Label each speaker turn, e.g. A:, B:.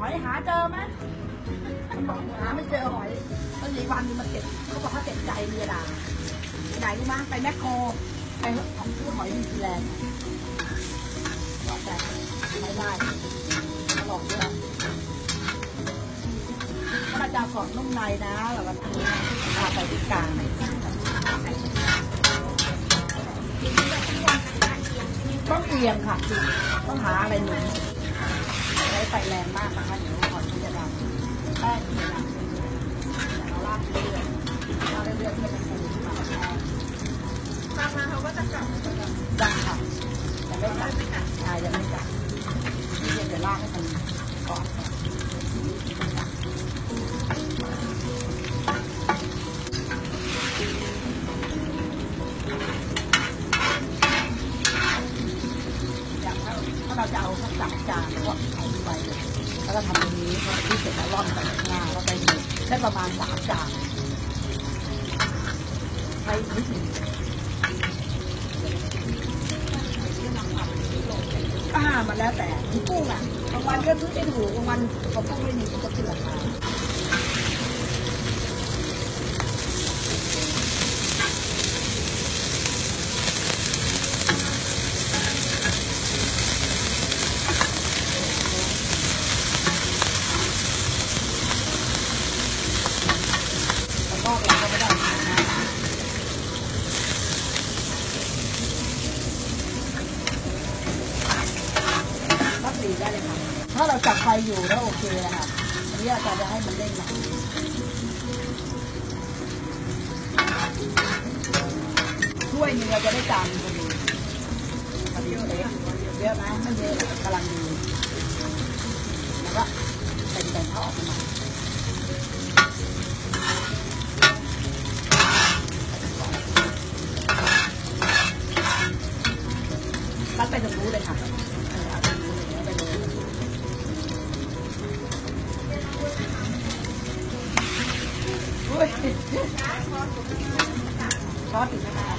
A: อยหาเจอไหมมันบอกหาไม่เจอหอยตอนนี้วันนึงมันเจ็บเขาบอกเขาเจ็บใจเมียด่าไหนรู้มั้ยไปแมคโครไปของซื้อหอยนิวซีแลนด์บอกแต่ไม่ได้ตลอดด้วยถ้าเราจะกรอบนุ่มในนะเราก็ทำไปที่กลางต้องเอียงค่ะต้องหาอะไรหนุนใช้ไฟแรงมากนะคะเดี๋ยวหอยมันจะดำแป้งจะดำเราลากเรื่อยๆลากเรื่อยๆเพื่อมันฟูขึ้นมาตามมาเขาก็จะกลับดังค่ะแต่ไม่กลับใช่ยังไม่กลับนี่เดี๋ยวลากให้มันก่อนถ้าเราจะเอาสัก3 จานก็เอาไปแล้วก็ทำตรงนี้พอที่เสร็จแล้วร่อนไปข้างหน้าแล้วไปได้ประมาณ3 จานไปนิดนึงมันแล้วแต่กุ้งบางวันก็ซื้อได้ถูกบางวันก็กุ้งไม่มีก็ขึ้นราคาได้เลยค่ะถ้าเราจับไฟอยู่แล้วโอเคเลยค่ะอันนี้อาจารย์จะให้มันเล่นหน่อยถ้วยนึงเราจะได้จานพอดีเล็กเยอะนะไม่เยอะกำลังดีแล้วก็เป็นข้าวออกมาตัดไปตรงนู้นเลยค่ะช้อนอีกนะคะ